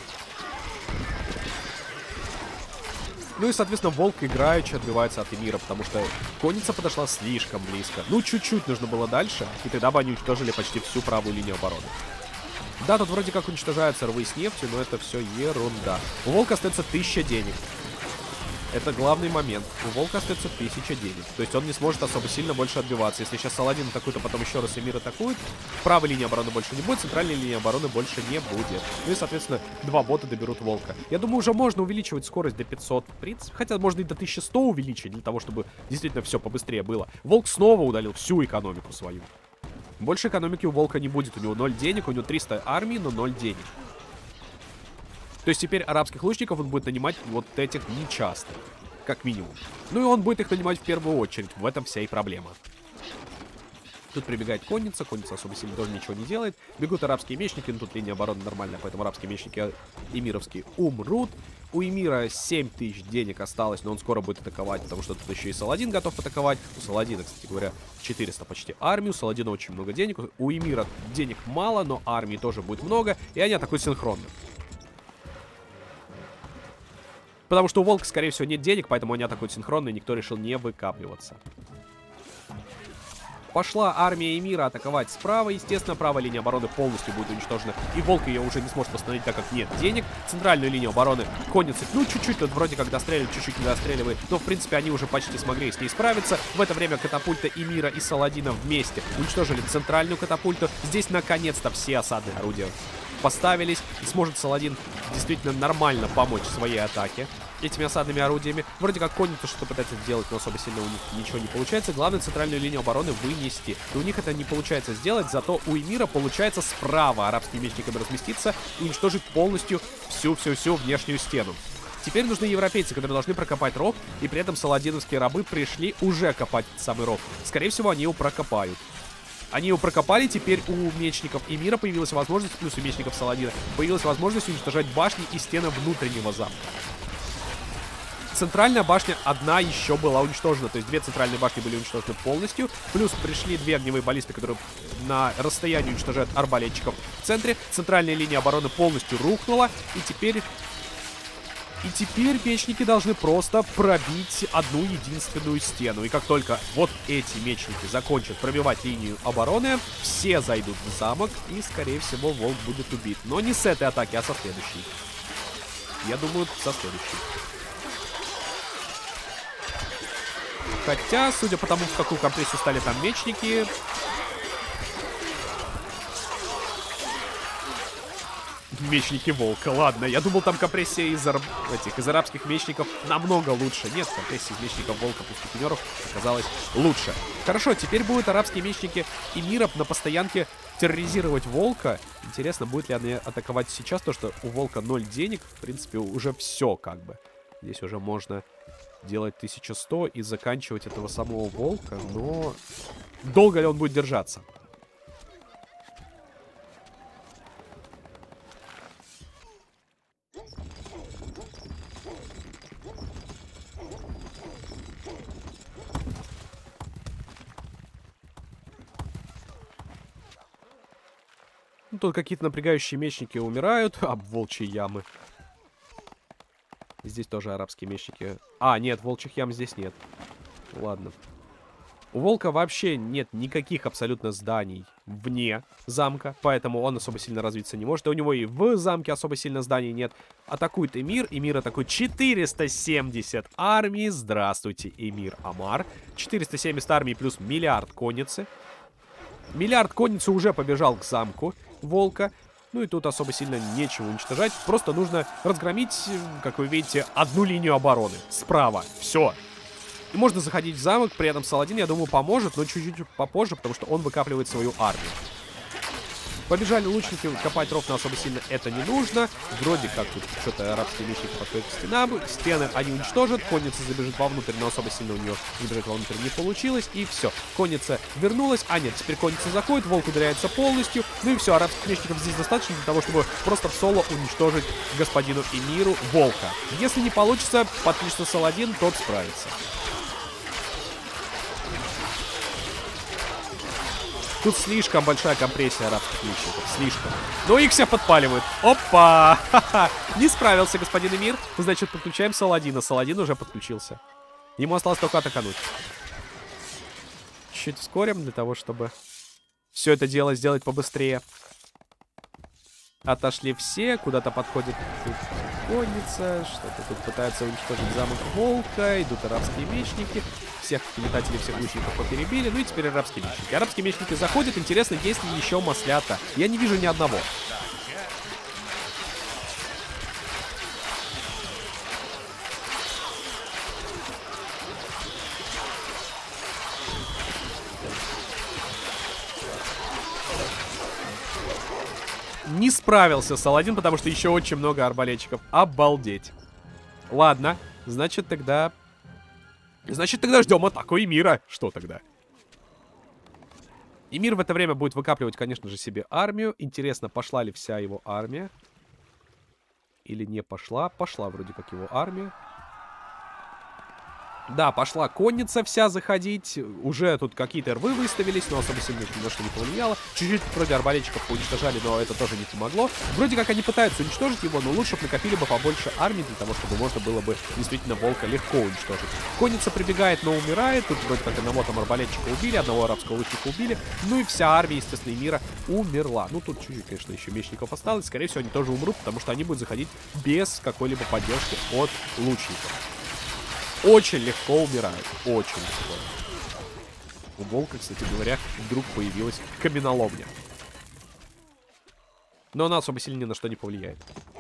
Ну и, соответственно, Волк играючи отбивается от Эмира, потому что конница подошла слишком близко. Ну, чуть-чуть нужно было дальше, и тогда бы они уничтожили почти всю правую линию обороны. Да, тут вроде как уничтожаются рвы с нефтью, но это все ерунда. У Волка остается 1000 денег. Это главный момент. У Волка остается 1000 денег. То есть он не сможет особо сильно больше отбиваться. Если сейчас Саладин атакует, а потом еще раз Эмир атакует, правой линии обороны больше не будет, центральной линии обороны больше не будет. Ну и, соответственно, два бота доберут Волка. Я думаю, уже можно увеличивать скорость до 500, в принципе. Хотя можно и до 1100 увеличить, для того, чтобы действительно все побыстрее было. Волк снова удалил всю экономику свою. Больше экономики у Волка не будет. У него 0 денег, у него 300 армий, но 0 денег. То есть теперь арабских лучников он будет нанимать вот этих нечасто, как минимум. Ну и он будет их нанимать в первую очередь. В этом вся и проблема. Тут прибегает конница. Конница особо сильно тоже ничего не делает. Бегут арабские мечники, но тут линия обороны нормальная, поэтому арабские мечники эмировские умрут. У Эмира 7000 денег осталось, но он скоро будет атаковать, потому что тут еще и Саладин готов атаковать. У Саладина, кстати говоря, 400 почти армии. У Саладина очень много денег. У Эмира денег мало, но армии тоже будет много. И они атакуют синхронно. Потому что у Волка, скорее всего, нет денег, поэтому они атакуют синхронно, и никто решил не выкапливаться. Пошла армия Эмира атаковать справа. Естественно, правая линия обороны полностью будет уничтожена. И Волк ее уже не сможет восстановить, так как нет денег. Центральную линию обороны конницы, ну, чуть-чуть тут вроде как достреливает, чуть-чуть не достреливает. Но, в принципе, они уже почти смогли с ней справиться. В это время катапульта Эмира и Саладина вместе уничтожили центральную катапульту. Здесь, наконец-то, все осадные орудия поставились. И сможет Саладин действительно нормально помочь своей атаке этими осадными орудиями. Вроде как конница что-то пытается сделать, но особо сильно у них ничего не получается. Главное, центральную линию обороны вынести. И у них это не получается сделать, зато у Эмира получается справа арабскими мечниками разместиться и уничтожить полностью всю внешнюю стену. Теперь нужны европейцы, которые должны прокопать ров, и при этом саладиновские рабы пришли уже копать этот самый ров. Скорее всего, они его прокопают. Они его прокопали, теперь у мечников Эмира появилась возможность, плюс у мечников Саладина, появилась возможность уничтожать башни и стены внутреннего замка. Центральная башня одна еще была уничтожена, то есть две центральные башни были уничтожены полностью, плюс пришли две огневые баллисты, которые на расстоянии уничтожают арбалетчиков в центре. Центральная линия обороны полностью рухнула, и теперь мечники должны просто пробить одну единственную стену. И как только вот эти мечники закончат пробивать линию обороны, все зайдут в замок, и, скорее всего, Волк будет убит. Но не с этой атаки, а со следующей. Я думаю, со следующей. Хотя, судя по тому, в какую компрессию стали там мечники... Мечники Волка, ладно. Я думал, там компрессия из арабских мечников намного лучше. Нет, компрессия из мечников Волка плюс пикинеров оказалась лучше. Хорошо, теперь будут арабские мечники Эмира на постоянке терроризировать Волка. Интересно, будет ли они атаковать сейчас, то что у Волка 0 денег. В принципе, уже все как бы. Здесь уже можно делать 1100 и заканчивать этого самого Волка. Но долго ли он будет держаться? Тут какие-то напрягающие мечники умирают об волчьи ямы. Здесь тоже арабские мечники. А, нет, волчьих ям здесь нет. Ладно. У Волка вообще нет никаких абсолютно зданий вне замка, поэтому он особо сильно развиться не может. И у него и в замке особо сильно зданий нет. Атакует Эмир. Эмир атакует 470 армий. Здравствуйте, Эмир Амар. 470 армий плюс миллиард конницы. Миллиард конницы уже побежал к замку Волка. Ну и тут особо сильно нечего уничтожать. Просто нужно разгромить, как вы видите, одну линию обороны. Справа. Все. И можно заходить в замок. При этом Саладин, я думаю, поможет, но чуть-чуть попозже, потому что он выкапливает свою армию. Побежали лучники копать ров, но особо сильно это не нужно. Вроде как тут что-то арабские мечники подходят к стенам. Стены они уничтожат. Конница забежит вовнутрь, но особо сильно у нее забежать вовнутрь не получилось. И все. Конница вернулась. А нет, теперь конница заходит. Волк ударяется полностью. Ну и все. Арабских мечников здесь достаточно для того, чтобы просто в соло уничтожить господину Эмиру Волка. Если не получится, подключится Саладин, тот справится. Тут слишком большая компрессия арабских мечников. Слишком. Но их все подпаливают. Опа! Ха-ха! Не справился господин Эмир. Значит, подключаем Саладина. Саладин уже подключился. Ему осталось только атакануть. Чуть ускорим для того, чтобы все это дело сделать побыстрее. Отошли все, куда-то подходит тут конница, что-то тут пытаются уничтожить замок Волка, идут арабские мечники, всех метателей, всех лучников поперебили, ну и теперь арабские мечники. Арабские мечники заходят, интересно, есть ли еще маслята. Я не вижу ни одного. Не справился Саладин, потому что еще очень много арбалетчиков. Обалдеть. Ладно, значит тогда ждем атаку Эмира. Что тогда? Эмир в это время будет выкапливать, конечно же, себе армию. Интересно, пошла ли вся его армия? Или не пошла? Пошла вроде как его армия. Да, пошла конница вся заходить. Уже тут какие-то рвы выставились, но особо сильно ни на что не повлияло. Чуть-чуть вроде арбалетчиков уничтожали, но это тоже не помогло. Вроде как они пытаются уничтожить его, но лучше бы накопили бы побольше армии, для того, чтобы можно было бы действительно Волка легко уничтожить. Конница прибегает, но умирает. Тут вроде как одного там арбалетчика убили, одного арабского лучника убили. Ну и вся армия, естественно, Эмира умерла. Ну тут чуть-чуть, конечно, еще мечников осталось. Скорее всего, они тоже умрут, потому что они будут заходить без какой-либо поддержки от лучников. Очень легко умирают. Очень легко. У Волка, кстати говоря, вдруг появилась каменоломня. Но она особо сильно ни на что не повлияет.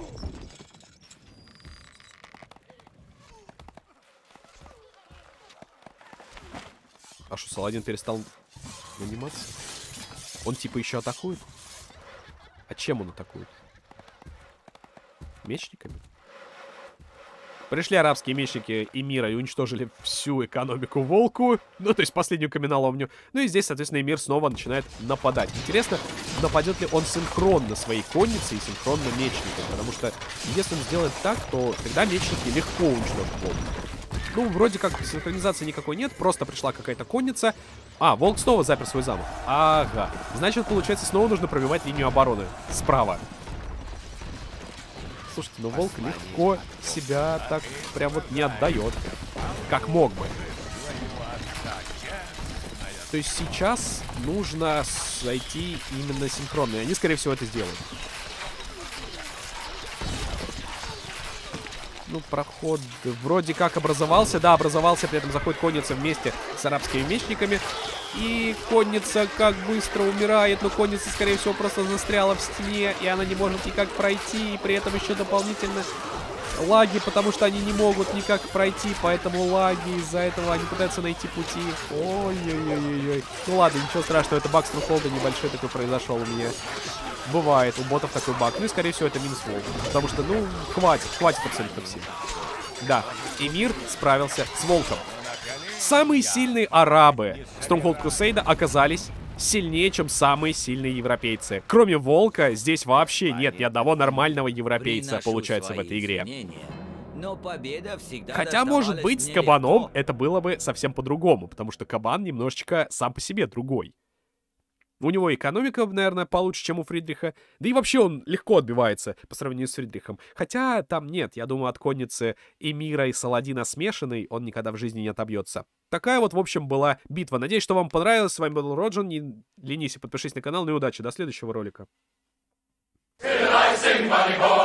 А что, Саладин перестал наниматься? Он типа еще атакует? А чем он атакует? Мечниками? Пришли арабские мечники Эмира и уничтожили всю экономику Волку. Ну, то есть последнюю каменоломню. Ну и здесь, соответственно, Эмир снова начинает нападать. Интересно, нападет ли он синхронно своей конницей и синхронно мечником. Потому что если он сделает так, то тогда мечники легко уничтожат Волка. Ну, вроде как синхронизации никакой нет. Просто пришла какая-то конница. А, Волк снова запер свой замок. Ага. Значит, получается, снова нужно пробивать линию обороны справа. Слушайте, ну Волк легко себя так прям вот не отдает, как мог бы. То есть сейчас нужно зайти именно синхронно, и они, скорее всего, это сделают. Ну, проход вроде как образовался. Да, образовался, при этом заходит конница вместе с арабскими мечниками. И конница как быстро умирает. Но конница, скорее всего, просто застряла в стене. И она не может никак пройти. И при этом еще дополнительно лаги, потому что они не могут никак пройти. Поэтому лаги, из-за этого они пытаются найти пути. Ой-ой-ой-ой. Ну ладно, ничего страшного. Это баг Stronghold небольшой такой произошел у меня. Бывает, у ботов такой баг. Ну и, скорее всего, это минус Волк. Потому что, ну, хватит абсолютно всем. Да, Эмир справился с Волком. Самые сильные арабы Stronghold Crusade оказались сильнее, чем самые сильные европейцы. Кроме Волка, здесь вообще нет ни одного нормального европейца, получается, в этой игре. Хотя, может быть, с Кабаном это было бы совсем по-другому, потому что Кабан немножечко сам по себе другой. У него экономика, наверное, получше, чем у Фридриха. Да и вообще он легко отбивается по сравнению с Фридрихом. Хотя там нет, я думаю, от конницы Эмира и Саладина смешанной он никогда в жизни не отобьется. Такая вот, в общем, была битва. Надеюсь, что вам понравилось. С вами был Роджин. Не ленись и подпишись на канал. Ну и удачи. До следующего ролика.